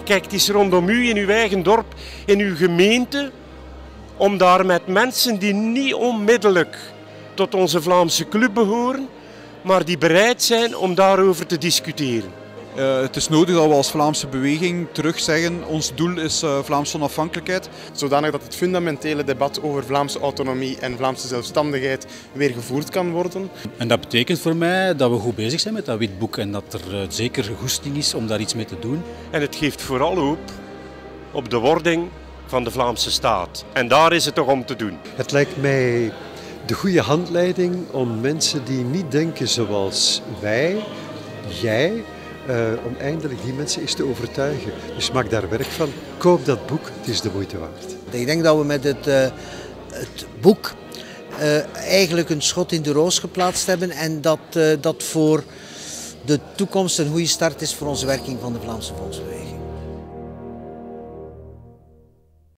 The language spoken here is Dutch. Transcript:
Kijk eens rondom u in uw eigen dorp, in uw gemeente, om daar met mensen die niet onmiddellijk tot onze Vlaamse club behoren, maar die bereid zijn om daarover te discussiëren. Het is nodig dat we als Vlaamse beweging terug zeggen, ons doel is Vlaamse onafhankelijkheid. Zodanig dat het fundamentele debat over Vlaamse autonomie en Vlaamse zelfstandigheid weer gevoerd kan worden. En dat betekent voor mij dat we goed bezig zijn met dat witboek en dat er zeker goesting is om daar iets mee te doen. En het geeft vooral hoop op de wording van de Vlaamse staat. En daar is het toch om te doen. Het lijkt mij de goede handleiding om mensen die niet denken zoals wij, jij, om eindelijk die mensen eens te overtuigen. Dus maak daar werk van. Koop dat boek, het is de moeite waard. Ik denk dat we met het boek eigenlijk een schot in de roos geplaatst hebben en dat dat voor de toekomst een goede start is voor onze werking van de Vlaamse Volksbeweging.